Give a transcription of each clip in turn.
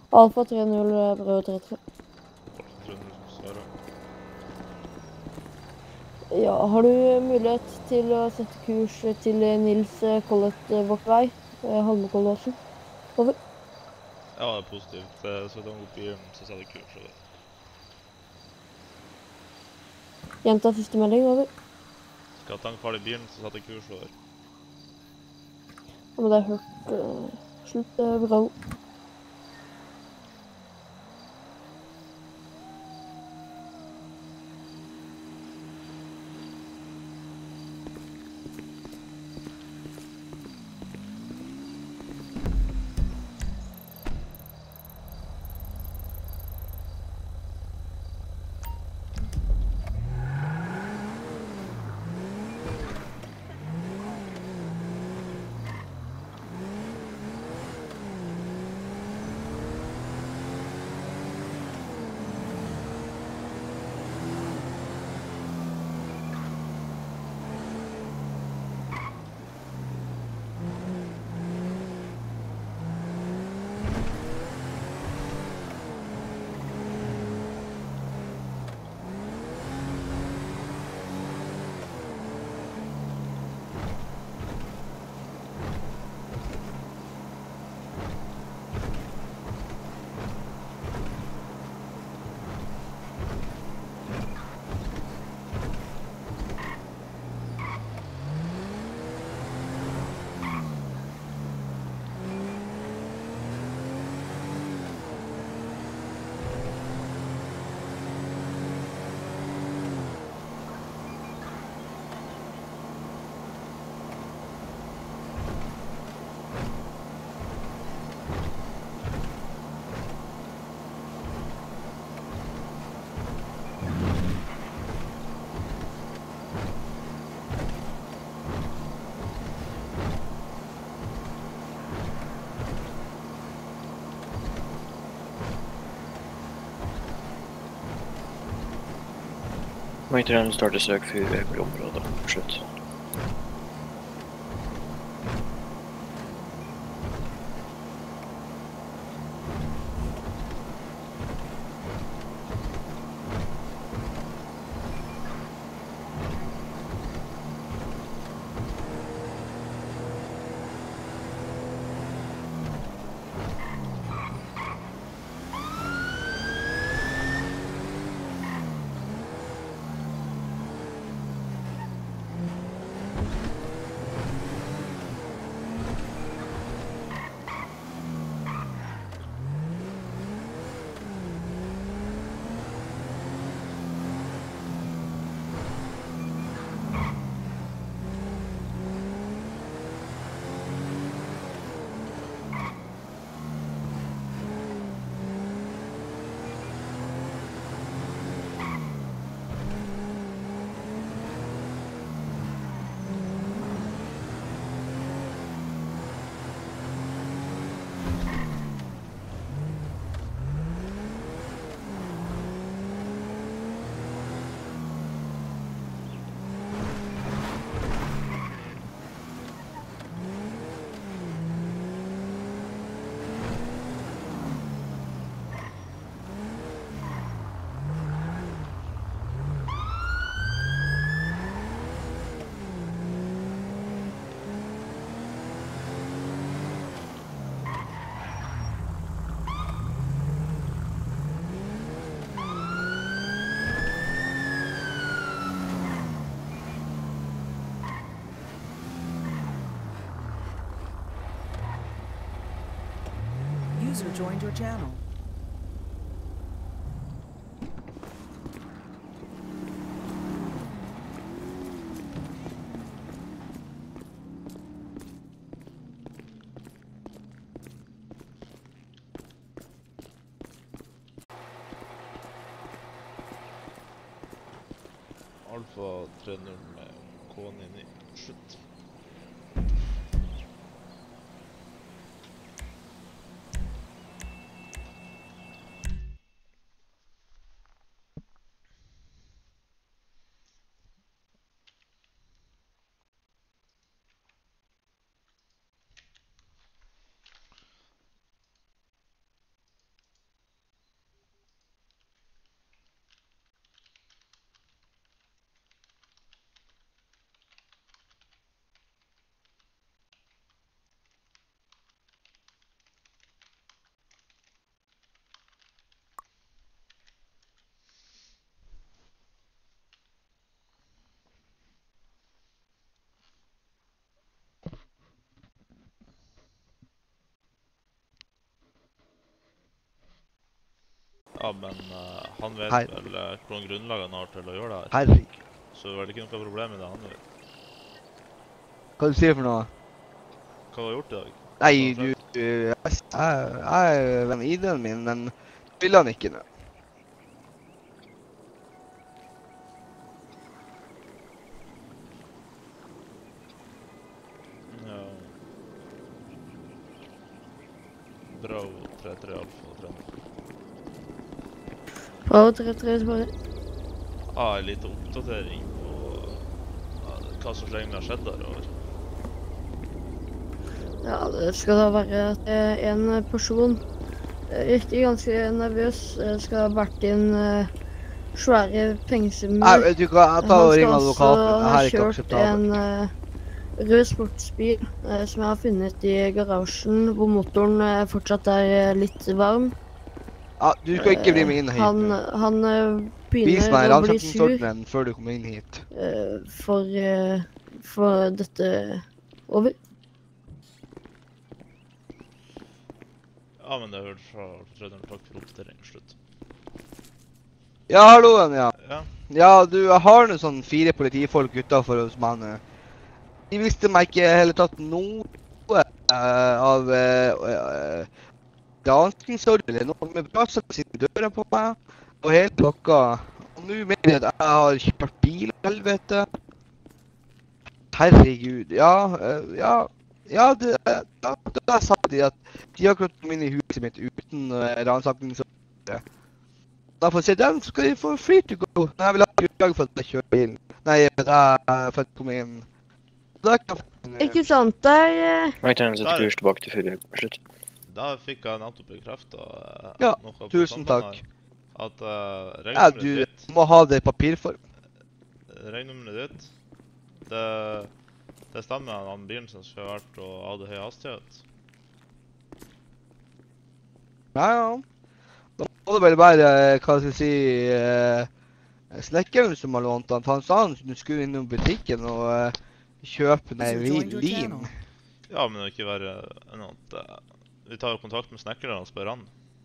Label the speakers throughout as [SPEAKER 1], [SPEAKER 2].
[SPEAKER 1] Alfa 30 Brød 33.
[SPEAKER 2] Alfa 300 svarer.
[SPEAKER 1] Ja, har du mulighet til å sette kurs til Nils Collett Vårtvei, Holmenkollåsen? Over.
[SPEAKER 2] Ja, det er positivt. Så de går bilen, så setter jeg kurs over.
[SPEAKER 1] Gjenta siste melding, over.
[SPEAKER 2] Skal jeg tanke ferdig bilen, så setter jeg kurs over.
[SPEAKER 1] Ja, men det er hørt. Slutt, bra.
[SPEAKER 3] Må ikke den starte søk for øvrig område. Slutt.
[SPEAKER 4] User joined your channel.
[SPEAKER 2] Alfa 30 med K99. Slutt. Ja, men han vet
[SPEAKER 5] Hei.
[SPEAKER 2] vel hvordan grunnlag han har til å gjøre det her.
[SPEAKER 5] Herregud.
[SPEAKER 2] Så det er vel ikke noe problem med det han vet.
[SPEAKER 5] Hva du sier for noe?
[SPEAKER 2] Hva har du gjort i dag?
[SPEAKER 5] Nei, jeg er venn ID-en min, men vil han ikke nå.
[SPEAKER 2] Ja. Bravo 33 alfa 3.
[SPEAKER 1] Bravo 33, bare.
[SPEAKER 2] En liten oppdatering på hva som egentlig har skjedd der.
[SPEAKER 1] Ja, det skal da være at en person virker ganske nervøs. Skal ha vært inn svære pengesummer.
[SPEAKER 5] Vet du hva, jeg tar og ringer
[SPEAKER 1] Han skal
[SPEAKER 5] advokaten. Det
[SPEAKER 1] også
[SPEAKER 5] her er
[SPEAKER 1] ha
[SPEAKER 5] ikke
[SPEAKER 1] kjørt
[SPEAKER 5] akseptabelt.
[SPEAKER 1] en rød sportsbil som jeg har funnet i garasjen, hvor motoren fortsatt er litt varm.
[SPEAKER 5] Ja, du skal ikke bli med inn hit.
[SPEAKER 1] Han
[SPEAKER 5] Vis
[SPEAKER 1] begynner
[SPEAKER 5] meg
[SPEAKER 1] å bli sur
[SPEAKER 5] ransakingsordenen før du kommer inn hit.
[SPEAKER 1] for dette over.
[SPEAKER 2] Ja, men det hørte fra Trønderen. Takk for oppdatering. Slutt.
[SPEAKER 5] Ja, halloen, ja.
[SPEAKER 2] Ja.
[SPEAKER 5] Ja, du, jeg har noen sånn 4 politifolk utenfor hos meg nå. De visste meg ikke hele tatt noe av ransakingsordenen eller noe med bra som sitter døra på meg. Og hele klokka. Og nå mener jeg at jeg har kjørt bil, helvete. Herregud, da sa de at de har klart komme inn i huset mitt uten ransakingsordre. Da får jeg se den, så skal de få free to go. Men jeg vil ha grunnlag for at jeg kjører bilen. Nei, for at jeg kommer inn. Da kan jeg...
[SPEAKER 1] Ikke sant, der
[SPEAKER 3] Magdalena setter kurs tilbake til 4. Slutt.
[SPEAKER 2] Da fikk jeg nettopp bekreftet
[SPEAKER 5] Ja,
[SPEAKER 2] noe på
[SPEAKER 5] tusen
[SPEAKER 2] tampen
[SPEAKER 5] takk.
[SPEAKER 2] her. At
[SPEAKER 5] Ja,
[SPEAKER 2] regnenummeret
[SPEAKER 5] du
[SPEAKER 2] ditt,
[SPEAKER 5] må ha det i papirform.
[SPEAKER 2] det stemmer han bilen som skulle ha vært og hadde høy hastighet.
[SPEAKER 5] Ja. Da må det vel være, hva skal jeg si, snekkeren som har lånt han. For han sa han skulle innom butikken og kjøpe lim.
[SPEAKER 2] Ja, men det vil ikke være noe at vi tar jo kontakt med snekkeren og spør han.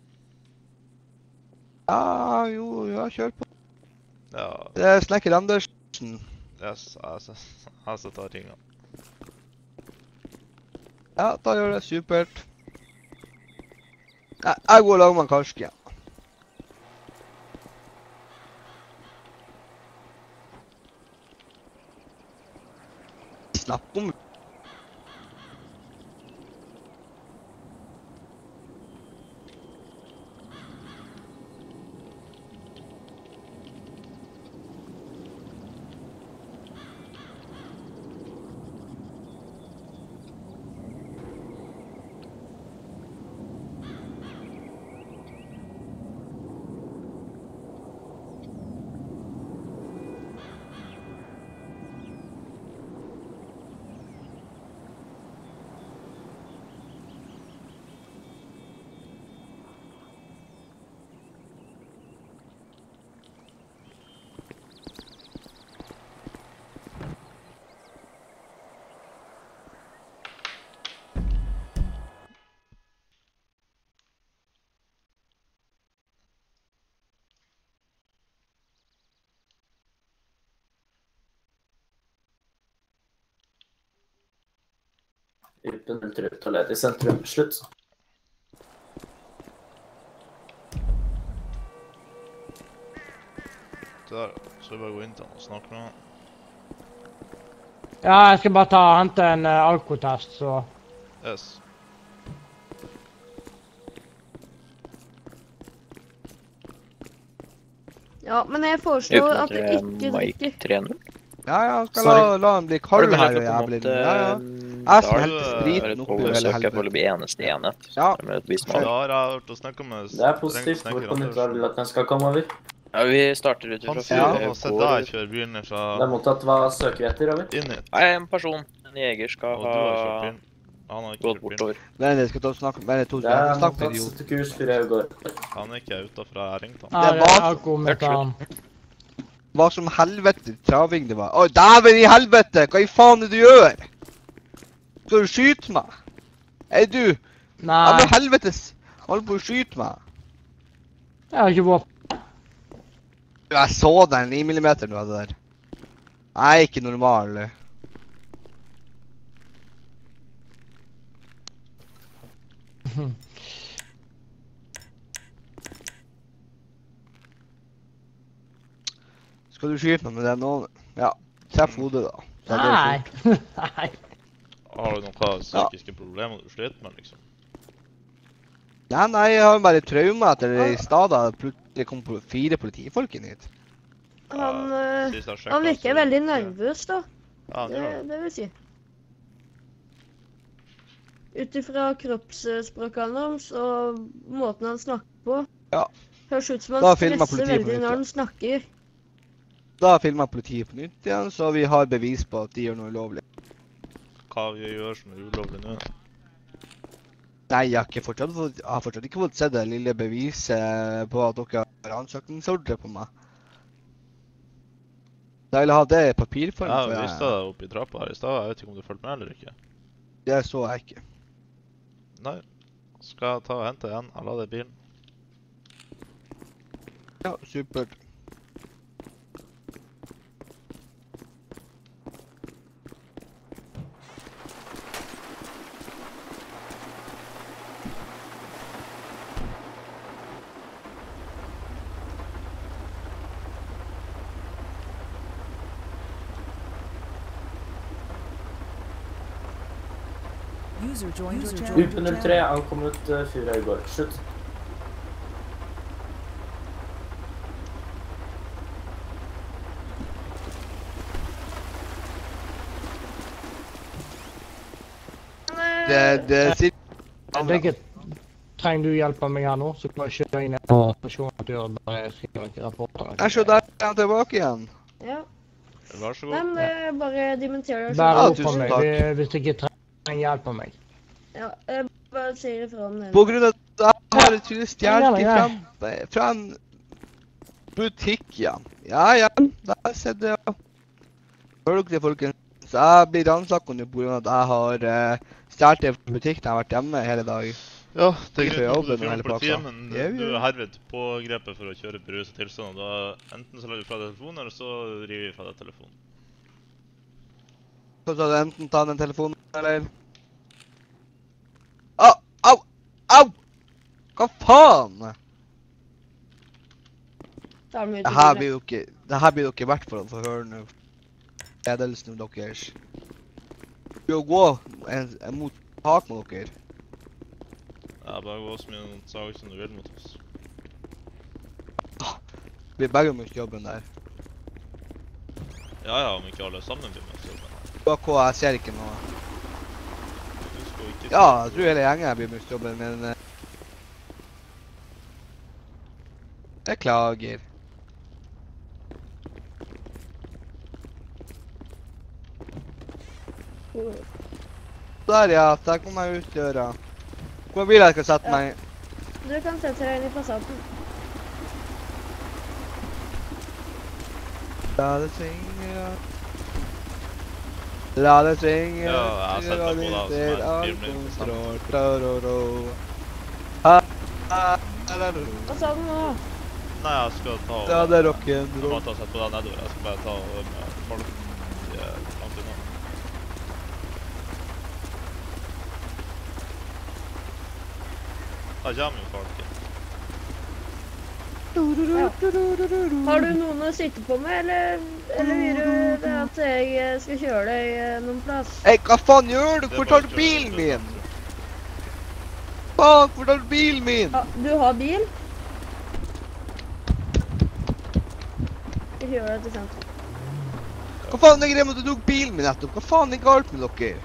[SPEAKER 5] Ja, kjør på.
[SPEAKER 2] Ja,
[SPEAKER 5] Det er snekker Andersen.
[SPEAKER 2] yes, jeg skal ta ringen.
[SPEAKER 5] Ja, da gjør det supert. Jeg går og lager meg en karsk igjen. Snakk om...
[SPEAKER 6] Gruppen ultratoalett i sentrum. Slutt.
[SPEAKER 2] Der, så vi bare gå inn til han og snakke med han.
[SPEAKER 7] Ja, jeg skal bare hente en alkotest, så...
[SPEAKER 2] Yes.
[SPEAKER 1] Ja, men jeg foreslår at du ikke
[SPEAKER 3] Mike
[SPEAKER 1] drikker.
[SPEAKER 3] 3-0.
[SPEAKER 5] Ja, skal
[SPEAKER 6] Sorry.
[SPEAKER 5] la han bli kald her, jævlig. Ja. Jeg smelter
[SPEAKER 3] Har
[SPEAKER 5] spriten
[SPEAKER 3] et
[SPEAKER 5] oppi hele
[SPEAKER 3] oversøk
[SPEAKER 5] helvete.
[SPEAKER 3] foreløpig eneste enhet.
[SPEAKER 5] Ja.
[SPEAKER 3] Det er et vis
[SPEAKER 2] Da
[SPEAKER 3] mål.
[SPEAKER 2] har jeg hørt å snakke med
[SPEAKER 6] Det er positivt. Hvor på nytt vil at den skal komme over?
[SPEAKER 3] Ja, vi starter ut
[SPEAKER 2] Han
[SPEAKER 3] fra
[SPEAKER 2] sier han
[SPEAKER 5] Ja.
[SPEAKER 2] har sett deg kjøre bilen fra
[SPEAKER 6] Det er mottatt. Hva søker vi etter, over?
[SPEAKER 2] inn hit.
[SPEAKER 3] Nei, en person, en jeger, skal
[SPEAKER 2] Og du har kjørt
[SPEAKER 3] ha
[SPEAKER 2] bilen. Han har ikke
[SPEAKER 3] gått
[SPEAKER 2] kjørt bilen.
[SPEAKER 3] bortover.
[SPEAKER 5] Men jeg skal ta og snakke med to
[SPEAKER 6] Det er
[SPEAKER 5] snakke med
[SPEAKER 6] mottatt.
[SPEAKER 5] idiot.
[SPEAKER 6] Sette kurs 4 går.
[SPEAKER 2] Han er ikke utenfor, jeg ringte han.
[SPEAKER 7] Ja,
[SPEAKER 5] Det
[SPEAKER 7] det er
[SPEAKER 5] var-
[SPEAKER 7] alkometeren.
[SPEAKER 5] Hva som helvete traving det var. Oi, dæven i helvete! Hva i faen er det du gjør? Skal du skyte meg? Du? Ja,
[SPEAKER 7] Nei,
[SPEAKER 5] men helvetes! Holder på å skyte meg.
[SPEAKER 7] Jeg har ikke våpen.
[SPEAKER 5] Jeg så den 9 millimeter du hadde der. Jeg er ikke normal. Skal du skyte meg med den nå? Ja, treff hodet da. Så er det
[SPEAKER 7] Nei.
[SPEAKER 5] fort.
[SPEAKER 7] Nei.
[SPEAKER 2] Har du noen psykiske problemer du sliter med, liksom?
[SPEAKER 5] Nei, jeg har bare traumer etter det i stedet. Plutselig kom 4 politifolk inn hit.
[SPEAKER 1] Han,
[SPEAKER 2] Sist jeg sjekket,
[SPEAKER 1] han virker
[SPEAKER 2] så-
[SPEAKER 1] veldig nervøs, da.
[SPEAKER 2] Ja, det var det.
[SPEAKER 1] Det vil si. Ut ifra kroppsspråket hans og måten han snakker på.
[SPEAKER 5] Ja.
[SPEAKER 1] Høres ut som
[SPEAKER 5] Da
[SPEAKER 1] han
[SPEAKER 5] filmer
[SPEAKER 1] stresser
[SPEAKER 5] politiet på
[SPEAKER 1] veldig
[SPEAKER 5] nytt,
[SPEAKER 1] når
[SPEAKER 5] ja.
[SPEAKER 1] han snakker.
[SPEAKER 5] Da filmet politiet på nytt igjen, så vi har bevis på at de gjør noe ulovlig.
[SPEAKER 2] Hva vi gjør som er ulovlig nå?
[SPEAKER 5] Nei, jeg har fortsatt ikke fått se det lille beviset på at dere har ansøkningsordre på meg. Jeg vil ha det i papirform.
[SPEAKER 2] Ja,
[SPEAKER 5] for
[SPEAKER 2] vi
[SPEAKER 5] jeg-
[SPEAKER 2] visste det oppe i trappa her i stad. Jeg vet ikke om du fulgte med eller ikke.
[SPEAKER 5] Det så jeg ikke.
[SPEAKER 2] Nei. Skal jeg ta og hente igjen? Jeg la det i bilen.
[SPEAKER 5] Ja, supert.
[SPEAKER 4] User joined your channel.
[SPEAKER 6] UP03 ankommet fyra igår. Slutt.
[SPEAKER 5] Det sitter...
[SPEAKER 7] Begge trenger du hjelp av meg her nå, så kan jeg kjøre inn på stasjonen og gjøre bare skrive noen rapporter.
[SPEAKER 5] Jeg ser der er han tilbake igjen.
[SPEAKER 1] Ja.
[SPEAKER 2] Vær så
[SPEAKER 1] Nei,
[SPEAKER 2] god.
[SPEAKER 1] men bare dimensere det.
[SPEAKER 7] Bare
[SPEAKER 5] Ja,
[SPEAKER 7] opp for
[SPEAKER 5] tusen
[SPEAKER 7] meg
[SPEAKER 5] takk.
[SPEAKER 7] hvis du ikke trenger hjelp av meg.
[SPEAKER 1] Ja, jeg bare sier ifra om det.
[SPEAKER 5] På grunn av at jeg har tydeligvis stjålet
[SPEAKER 7] Ja,
[SPEAKER 5] fra en butikk, ja. Ja, ja, der ser det. Hører dere det, folkens? Jeg blir ransaket nå på grunn av at jeg har stjålet en butikk når jeg har vært hjemme hele dag.
[SPEAKER 2] Ja, det er
[SPEAKER 5] Ikke for
[SPEAKER 2] greit
[SPEAKER 5] jobben
[SPEAKER 2] at du
[SPEAKER 5] og hele
[SPEAKER 2] filmer politiet,
[SPEAKER 5] pakka.
[SPEAKER 2] men
[SPEAKER 5] Ja,
[SPEAKER 2] du
[SPEAKER 5] ja.
[SPEAKER 2] er herved pågrepet for å kjøre beruset tilstand. Da enten så legger du fra deg telefonen, eller så river vi fra deg telefonen.
[SPEAKER 5] Så skal du enten ta den telefonen, eller... Au! Au! Au! Hva faen?
[SPEAKER 1] Tar dem ut i
[SPEAKER 5] Det her
[SPEAKER 1] bilen.
[SPEAKER 5] blir dere i hvert fall å få høre nå. Ledelsen deres. Vi må gå mot tak med dere.
[SPEAKER 2] Ja, bare gå så mye saker som du vil mot oss.
[SPEAKER 5] Vi begge må ikke jobbe der.
[SPEAKER 2] Ja, om ikke alle sammen blir med, så jobben.
[SPEAKER 5] Bak jeg ser ikke noe.
[SPEAKER 2] Husk å ikke...
[SPEAKER 5] Ja, jeg tror hele gjengen blir med jobben, men... Beklager. Der ja, der kom jeg ut døra. Hvor vil jeg skal sette meg?
[SPEAKER 1] Du kan sette deg inn i Passaten.
[SPEAKER 5] La det svinge, ja. La det svinge,
[SPEAKER 2] Ja, jeg har sett meg på det, som er
[SPEAKER 5] all
[SPEAKER 2] 4 minutter på
[SPEAKER 5] kontroll, tra-ro-ro. Ha-la-ro.
[SPEAKER 1] Hva sa du nå?
[SPEAKER 2] Nei, jeg skal ta og...
[SPEAKER 5] Ja, det er
[SPEAKER 2] Jeg må
[SPEAKER 5] rock'n'roll.
[SPEAKER 2] ta og sette på deg nedover. Jeg skal bare ta og øve med folk. De er langt unna. Da kommer jo folk.
[SPEAKER 1] Har du noen å sitte på med, eller vil du at jeg skal kjøre deg noen plass?
[SPEAKER 5] Hei, hva faen gjør du?
[SPEAKER 2] Det er
[SPEAKER 5] Hvor
[SPEAKER 2] bare
[SPEAKER 5] tar du
[SPEAKER 2] å kjøre
[SPEAKER 5] bilen
[SPEAKER 2] til
[SPEAKER 5] min?
[SPEAKER 2] sentrum.
[SPEAKER 5] Faen, hvor tar du bilen min?
[SPEAKER 1] Ja, du har bil? Jeg kjører deg til sentrum.
[SPEAKER 5] Hva faen er greia med at du tok bilen min nettopp? Hva faen er galt med dere?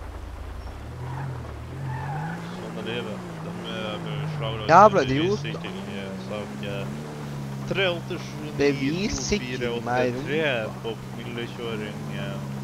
[SPEAKER 2] Sånn er livet. De er beslaglagt
[SPEAKER 5] Jævla
[SPEAKER 2] under
[SPEAKER 5] idioter.
[SPEAKER 2] bevissikring i sak 387
[SPEAKER 5] Bevissikring, nei,
[SPEAKER 2] 483 på promillekjøring